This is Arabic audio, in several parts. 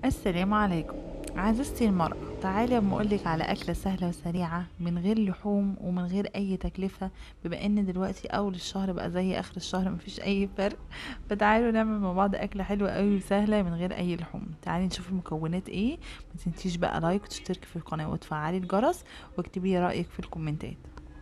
السلام عليكم. عزيزتي المرأة، تعالي اما اقولك على اكلة سهلة وسريعة من غير لحوم ومن غير اي تكلفة. بما ان دلوقتي اول الشهر بقى زي اخر الشهر مفيش اي فرق، فتعالوا نعمل مع بعض اكلة حلوة قوي وسهلة من غير اي لحوم. تعالي نشوف المكونات ايه. ما تنسيش بقى لايك وتشتركي في القناة وتفعلي الجرس واكتبي لي رأيك في الكومنتات.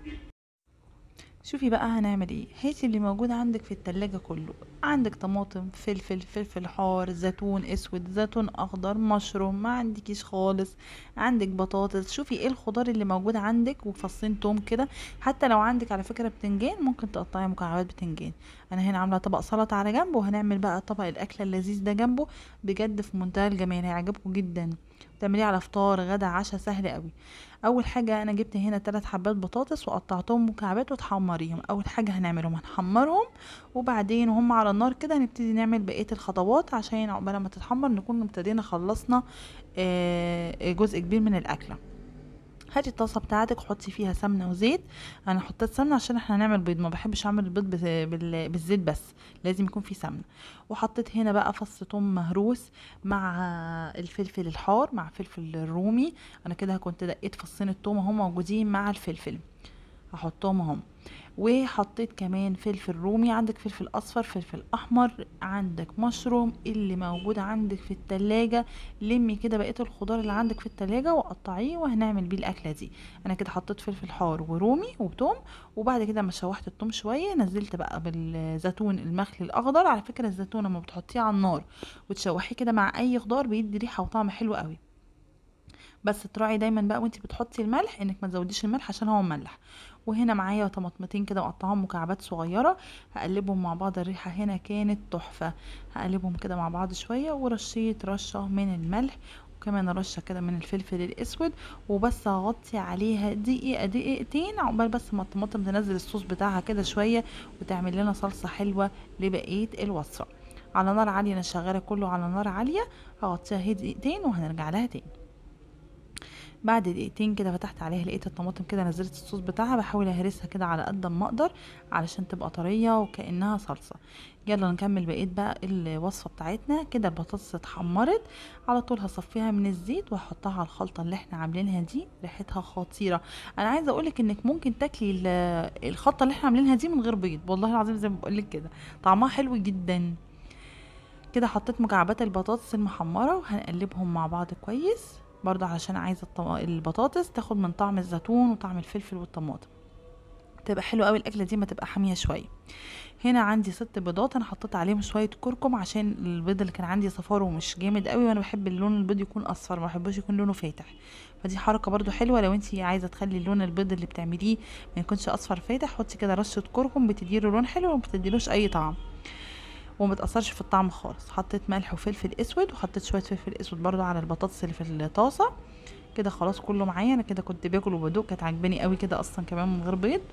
شوفي بقى هنعمل ايه. هاتي اللي موجود عندك في التلاجة كله. عندك طماطم، فلفل حار، زيتون اسود، زيتون اخضر، مشروم، ما عندكيش خالص. عندك بطاطس. شوفي ايه الخضار اللي موجود عندك وفصين توم كده. حتى لو عندك على فكرة بتنجان ممكن تقطعي مكعبات بتنجان. انا هنا عاملة طبق سلطة على جنب، وهنعمل بقى طبق الاكلة اللذيذ ده جنبه. بجد في منتهى الجمال، هيعجبكم جدا. تعمليه على فطار غدا عشاء، سهل قوي. اول حاجه انا جبت هنا 3 حبات بطاطس وقطعتهم مكعبات وتحمريهم. اول حاجه هنعملهم هنحمرهم، وبعدين وهم على النار كده هنبتدي نعمل بقيه الخطوات عشان عقبال ما تتحمر نكون ابتدينا خلصنا جزء كبير من الاكله. هاتي الطاسه بتاعتك حطي فيها سمنه وزيت. انا حطيت سمنه عشان احنا هنعمل بيض، ما بحبش اعمل البيض بالزيت بس، لازم يكون فيه سمنه. وحطيت هنا بقى فص ثوم مهروس مع الفلفل الحار مع فلفل الرومي. انا كده كنت دقيت فصين الثوم هم موجودين مع الفلفل، هحطهم اهم. وحطيت كمان فلفل رومي، عندك فلفل اصفر، فلفل احمر، عندك مشروم اللي موجود عندك في التلاجة. لمي كده بقية الخضار اللي عندك في التلاجة وقطعيه وهنعمل بيه الاكلة دي. انا كده حطيت فلفل حار ورومي وتوم. وبعد كده ما شوحت التوم شوية نزلت بقى بالزيتون المخلي الاخضر. على فكرة الزيتون لما بتحطيه على النار وتشوحيه كده مع اي خضار بيدي ريحة وطعم حلو قوي. بس تراعي دايما بقى وانتي بتحطي الملح انك ما تزوديش الملح عشان هو مملح. وهنا معايا طماطمتين كده مقطعهم مكعبات صغيره، هقلبهم مع بعض. الريحه هنا كانت تحفه. هقلبهم كده مع بعض شويه ورشيت رشه من الملح، وكمان رشه كده من الفلفل الاسود. وبس هغطي عليها دقيقه دقيقتين عقبال بس ما الطماطم تنزل الصوص بتاعها كده شويه وتعمل لنا صلصه حلوه لبقيه الوصفه. على نار عاليه، انا شغاله كله على نار عاليه. هغطيها هي دقيقتين وهنرجع لها تاني. بعد دقيقتين كده فتحت عليها لقيت الطماطم كده نزلت الصوص بتاعها. بحاول اهرسها كده على قد ما اقدر علشان تبقى طريه وكانها صلصه. يلا نكمل بقيه بقى الوصفه بتاعتنا. كده البطاطس اتحمرت، على طول هصفيها من الزيت واحطها على الخلطه اللي احنا عاملينها دي. ريحتها خطيره. انا عايزه اقولك انك ممكن تاكلي الخلطه اللي احنا عاملينها دي من غير بيض، والله العظيم زي ما بقولك كده طعمها حلو جدا. كده حطيت مكعبات البطاطس المحمرة وهنقلبهم مع بعض كويس برضه علشان عايزة البطاطس تاخد من طعم الزيتون وطعم الفلفل والطماطم، تبقى حلوة قوي الاكلة دي، ما تبقى حامية شوية. هنا عندي 6 بيضات، انا حطيت عليهم شوية كركم عشان البيض اللي كان عندي صفاره مش جامد قوي، وانا بحب اللون البيض يكون اصفر، ما بحبوش يكون لونه فاتح. فدي حركة برضو حلوة لو انتي عايزة تخلي اللون البيض اللي بتعمليه ما يكونش اصفر فاتح. حطي كده رشة كركم بتديله لون حلو وما بتديلوش اي طعم وما تاثرش في الطعم خالص. حطيت ملح وفلفل اسود وحطيت شويه فلفل اسود برضو على البطاطس اللي في الطاسه. كده خلاص كله معايا. انا كده كنت باكل وبدوق، كانت عجباني قوي كده اصلا كمان من غير بيض.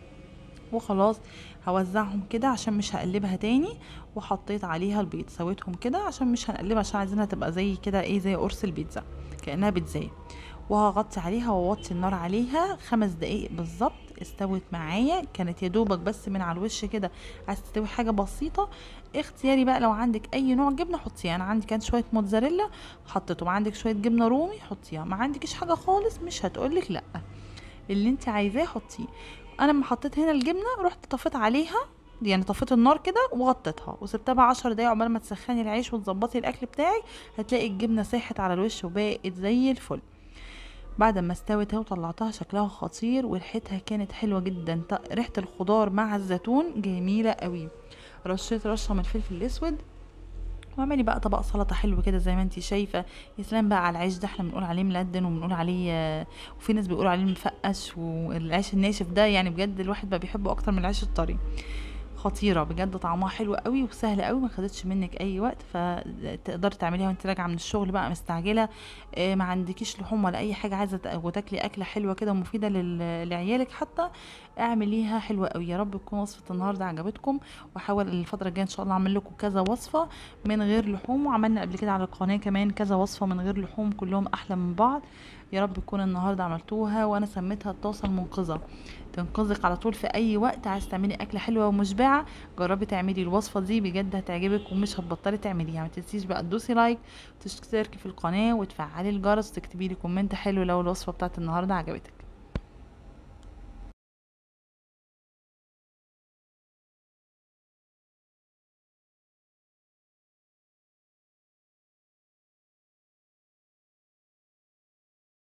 وخلاص هوزعهم كده عشان مش هقلبها تاني. وحطيت عليها البيض سويتهم كده عشان مش هنقلبها، عشان عايزينها تبقى زي كده ايه، زي قرص البيتزا، كأنها بيتزاية. وهغطي عليها واوطي النار عليها 5 دقايق بالظبط. استوت معايا، كانت يا دوبك بس من على الوش كده عايز تستوي حاجه بسيطه. اختياري بقى، لو عندك اي نوع جبنه حطيها. انا عندي كان شويه موتزاريلا حطيتهم، عندك شويه جبنه رومي حطيها، ما عندكيش حاجه خالص مش هتقولك لا، اللي انت عايزاه حطيه. انا لما حطيت هنا الجبنه رحت طفيت عليها، يعني طفيت النار كده وغطيتها وسبتها بقى 10 دقايق عقبال ما تسخني العيش وتظبطي الاكل بتاعك. هتلاقي الجبنه ساحت على الوش وبقت زي الفل. بعد ما استوت اهي وطلعتها شكلها خطير وريحتها كانت حلوه جدا. ريحه الخضار مع الزيتون جميله قوي. رشيت رشه من الفلفل الاسود واعملي بقى طبق سلطه حلو كده زي ما انتي شايفه. يا سلام بقى على العيش ده، احنا بنقول عليه ملدن وبنقول عليه وفي ناس بيقولوا عليه مفقش، والعيش الناشف ده يعني بجد الواحد بقى بيحبه اكتر من العيش الطري. خطيره بجد، طعمها حلو قوي وسهله قوي، ما خدتش منك اي وقت، فتقدري تعمليها وانت راجعه من الشغل بقى مستعجله. ما عندكيش لحوم ولا اي حاجه عايزه وتاكلي اكله حلوه كده ومفيده لعيالك حتى. اعمليها حلوه قوي. يا رب تكون وصفه النهارده عجبتكم، واحاول الفتره الجايه ان شاء الله اعمل لكم كذا وصفه من غير لحوم. وعملنا قبل كده على القناه كمان كذا وصفه من غير لحوم كلهم احلى من بعض. يا رب تكون النهارده عملتوها. وانا سميتها الطاسه المنقذه. تنقذك على طول في اي وقت. عايز تعملي اكله حلوه ومشبعه، جربي تعملي الوصفه دي بجد هتعجبك ومش هتبطلي تعمليها. ما تنسيش بقى تدوسي لايك وتشتركي في القناه وتفعلي الجرس وتكتبي لي كومنت حلو لو الوصفه بتاعت النهارده عجبتك.